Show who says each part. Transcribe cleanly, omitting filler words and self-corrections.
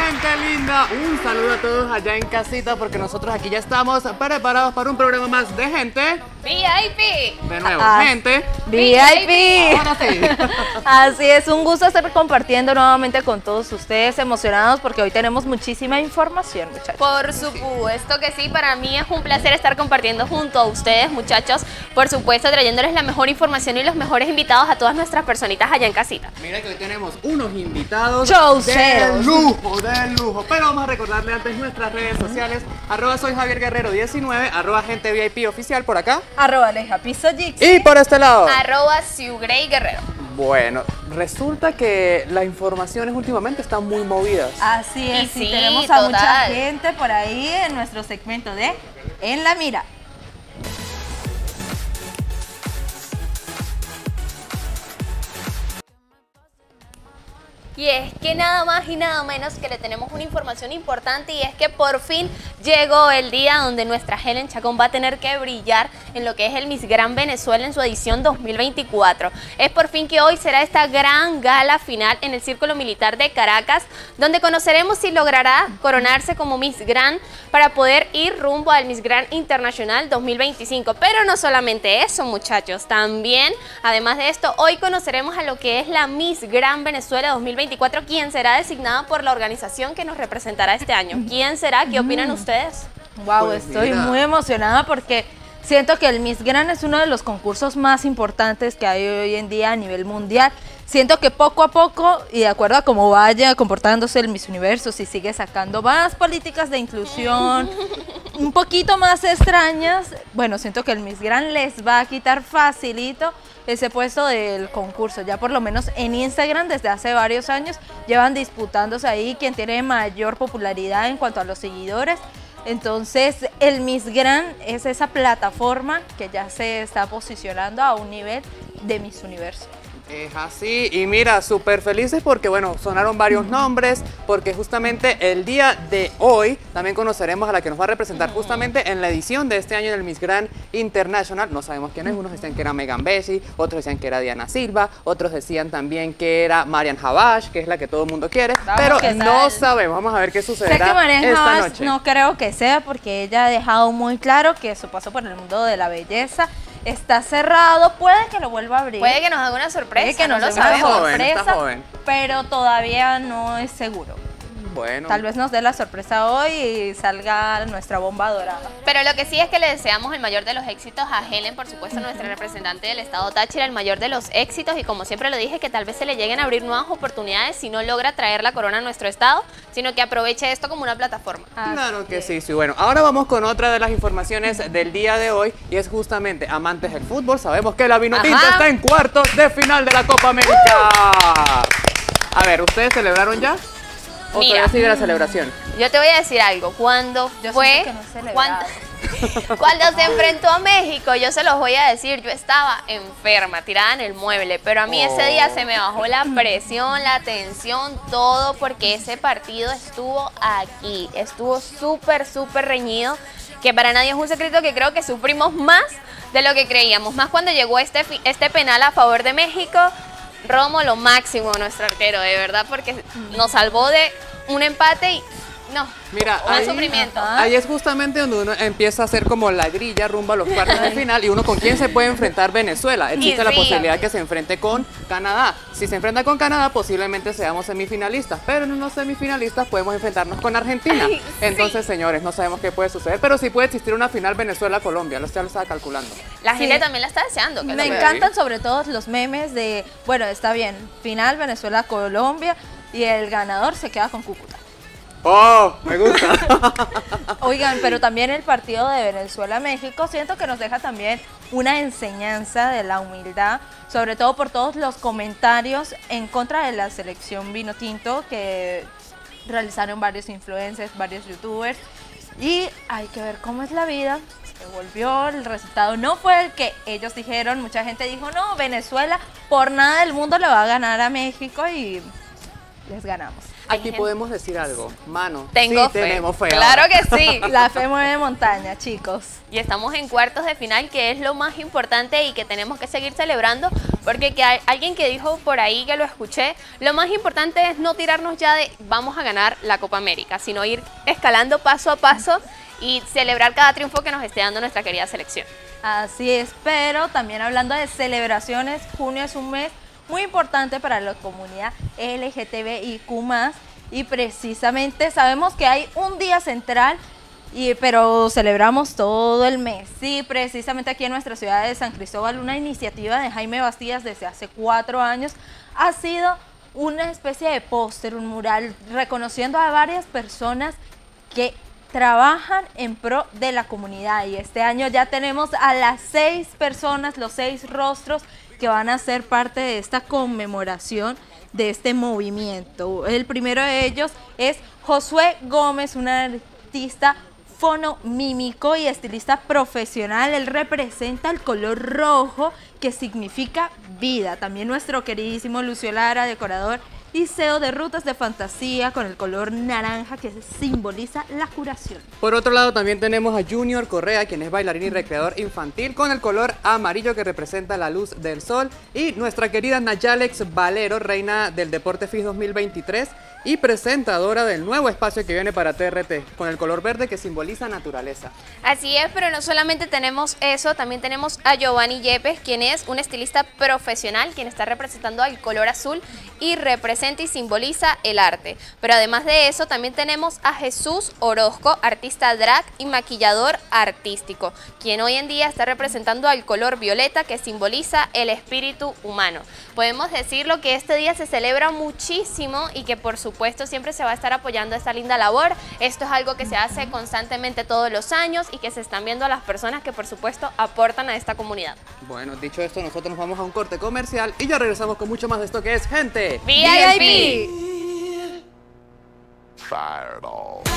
Speaker 1: gente linda, un saludo a todos allá en casita porque nosotros aquí ya estamos preparados para un programa más de gente
Speaker 2: VIP.
Speaker 1: De nuevo, gente
Speaker 3: VIP.
Speaker 1: Ahora sí.
Speaker 3: Así es, un gusto estar compartiendo nuevamente con todos ustedes, emocionados porque hoy tenemos muchísima información, muchachos.
Speaker 2: Por supuesto que sí, para mí es un placer estar compartiendo junto a ustedes, muchachos, por supuesto trayéndoles la mejor información y los mejores invitados a todas nuestras personitas allá en casita.
Speaker 1: Mira que hoy tenemos unos invitados
Speaker 3: Showceros.
Speaker 1: de lujo. Pero vamos a recordarle antes nuestras redes sociales, @soy Javier Guerrero 19, @gente VIP oficial por acá.
Speaker 3: @lejapiso.gix.
Speaker 1: Y por este lado.
Speaker 2: @Siugrey Guerrero.
Speaker 1: Bueno, resulta que las informaciones últimamente están muy movidas.
Speaker 3: Así es,
Speaker 2: Y sí,
Speaker 3: tenemos a mucha
Speaker 2: total.
Speaker 3: gente por ahí en nuestro segmento de En la Mira.
Speaker 2: Y es que nada más y nada menos que le tenemos una información importante y es que por fin llegó el día donde nuestra Helen Chacón va a tener que brillar en lo que es el Miss Gran Venezuela en su edición 2024. Es por fin que hoy será esta gran gala final en el Círculo Militar de Caracas, donde conoceremos si logrará coronarse como Miss Gran para poder ir rumbo al Miss Gran Internacional 2025. Pero no solamente eso, muchachos, también, además de esto, hoy conoceremos a lo que es la Miss Gran Venezuela 2024, quien será designada por la organización que nos representará este año. ¿Quién será? ¿Qué opinan ustedes?
Speaker 3: Wow,
Speaker 1: Pues
Speaker 3: estoy
Speaker 1: mira.
Speaker 3: muy emocionada porque siento que el Miss Gran es uno de los concursos más importantes que hay hoy en día a nivel mundial. Siento que poco a poco, y de acuerdo a cómo vaya comportándose el Miss Universo, si sigue sacando más políticas de inclusión, un poquito más extrañas, bueno, siento que el Miss Gran les va a quitar facilito ese puesto del concurso. Ya por lo menos en Instagram desde hace varios años llevan disputándose ahí quien tiene mayor popularidad en cuanto a los seguidores. Entonces el Miss Gran es esa plataforma que ya se está posicionando a un nivel de Miss Universo.
Speaker 1: Es así, y mira, súper felices porque, bueno, sonaron varios nombres, porque justamente el día de hoy también conoceremos a la que nos va a representar justamente en la edición de este año del Miss Grand International. No sabemos quién es, unos decían que era Megan Bessie, otros decían que era Diana Silva, otros decían también que era Marian Habash, que es la que todo el mundo quiere,
Speaker 3: Vamos
Speaker 1: pero
Speaker 3: que
Speaker 1: no
Speaker 3: sal.
Speaker 1: sabemos, vamos a ver qué
Speaker 3: Sé
Speaker 1: sucederá
Speaker 3: que Marian
Speaker 1: esta
Speaker 3: Haas
Speaker 1: noche.
Speaker 3: no creo que sea porque ella ha dejado muy claro que su paso por el mundo de la belleza está cerrado, puede que lo vuelva a abrir.
Speaker 2: Puede que nos haga una sorpresa,
Speaker 3: Puede que
Speaker 2: no
Speaker 3: nos
Speaker 2: lo
Speaker 3: dé una
Speaker 2: sabemos.
Speaker 1: joven, está
Speaker 3: sorpresa,
Speaker 1: joven.
Speaker 3: pero todavía no es seguro.
Speaker 1: Bueno,
Speaker 3: Tal vez nos dé la sorpresa hoy y salga nuestra bomba dorada.
Speaker 2: Pero lo que sí es que le deseamos el mayor de los éxitos a Helen, por supuesto, nuestra representante del estado Táchira, el mayor de los éxitos, y como siempre lo dije, que tal vez se le lleguen a abrir nuevas oportunidades si no logra traer la corona a nuestro estado, sino que aproveche esto como una plataforma.
Speaker 1: claro que sí, sí. Bueno, ahora vamos con otra de las informaciones del día de hoy y es justamente amantes del fútbol. Sabemos que la Vinotinto
Speaker 2: Ajá.
Speaker 1: está en cuartos de final de la Copa América. A ver, ¿ustedes celebraron ya? ¿O
Speaker 2: Mira.
Speaker 1: todavía sigue la celebración?
Speaker 2: Yo te voy a decir algo, cuando
Speaker 3: Yo
Speaker 2: fue,
Speaker 3: siento que no he celebrado.
Speaker 2: cuando se enfrentó a México, yo se los voy a decir, yo estaba enferma, tirada en el mueble, pero a mí ese día se me bajó la presión, la tensión, todo, porque ese partido estuvo aquí, estuvo súper, súper reñido, que para nadie es un secreto que creo que sufrimos más de lo que creíamos, más cuando llegó este penal a favor de México. Romo, lo máximo, nuestro arquero, de verdad, porque nos salvó de un empate y no,
Speaker 1: Mira,
Speaker 2: un sufrimiento.
Speaker 1: ahí es justamente donde uno empieza a hacer como la grilla rumbo a los cuartos de final y uno con quién se puede enfrentar Venezuela. Existe la
Speaker 2: sí.
Speaker 1: posibilidad que se enfrente con Canadá. Si se enfrenta con Canadá, posiblemente seamos semifinalistas, pero en unos semifinalistas podemos enfrentarnos con Argentina.
Speaker 2: Ay, sí.
Speaker 1: Entonces, señores, no sabemos qué puede suceder, pero sí puede existir una final Venezuela-Colombia, ya lo estaba calculando.
Speaker 2: La gente
Speaker 3: Sí.
Speaker 2: también la está deseando. que
Speaker 3: Me
Speaker 2: lo vea.
Speaker 3: encantan sobre todo los memes de, bueno, está bien, final Venezuela-Colombia y el ganador se queda con Cúcuta.
Speaker 1: ¡Oh! Me gusta.
Speaker 3: Oigan, pero también el partido de Venezuela-México siento que nos deja también una enseñanza de la humildad, sobre todo por todos los comentarios en contra de la selección Vinotinto que realizaron varios influencers, varios youtubers, y hay que ver cómo es la vida. Se volvió, el resultado no fue el que ellos dijeron, mucha gente dijo, no, Venezuela por nada del mundo le va a ganar a México y les ganamos.
Speaker 1: Aquí podemos decir algo. Mano,
Speaker 2: Tengo
Speaker 1: sí
Speaker 2: fe.
Speaker 1: tenemos fe.
Speaker 2: Claro
Speaker 1: ahora.
Speaker 2: que sí.
Speaker 3: La fe mueve montaña, chicos.
Speaker 2: Y estamos en cuartos de final, que es lo más importante y que tenemos que seguir celebrando, porque hay alguien que dijo por ahí, que lo escuché, lo más importante es no tirarnos ya de vamos a ganar la Copa América, sino ir escalando paso a paso y celebrar cada triunfo que nos esté dando nuestra querida selección.
Speaker 3: Así es, pero también hablando de celebraciones, junio es un mes muy importante para la comunidad LGTBIQ+, y precisamente sabemos que hay un día central, pero celebramos todo el mes. Sí, precisamente aquí en nuestra ciudad de San Cristóbal, una iniciativa de Jaime Bastías desde hace 4 años ha sido una especie de póster, un mural, reconociendo a varias personas que trabajan en pro de la comunidad, y este año ya tenemos a las 6 personas, los 6 rostros que van a ser parte de esta conmemoración de este movimiento. El primero de ellos es Josué Gómez, un artista fonomímico y estilista profesional. Él representa el color rojo, que significa vida. También nuestro queridísimo Lucio Lara, decorador y CEO de Rutas de Fantasía, con el color naranja, que simboliza la curación.
Speaker 1: Por otro lado también tenemos a Junior Correa, quien es bailarín y recreador infantil, con el color amarillo, que representa la luz del sol. Y nuestra querida Nayalex Valero, reina del Deporte FIS 2023 y presentadora del nuevo espacio que viene para TRT, con el color verde, que simboliza naturaleza.
Speaker 2: Así es, pero no solamente tenemos eso, también tenemos a Giovanni Yepes, quien es un estilista profesional, quien está representando al color azul y representa y simboliza el arte. Pero además de eso, también tenemos a Jesús Orozco, artista drag y maquillador artístico, quien hoy en día está representando al color violeta, que simboliza el espíritu humano. Podemos decirlo que este día se celebra muchísimo y que por supuesto siempre se va a estar apoyando esta linda labor. Esto es algo que se hace constantemente todos los años y que se están viendo a las personas que por supuesto aportan a esta comunidad.
Speaker 1: Bueno, dicho esto, nosotros nos vamos a un corte comercial y ya regresamos con mucho más de esto que es Gente
Speaker 2: VIP.
Speaker 4: Fireball.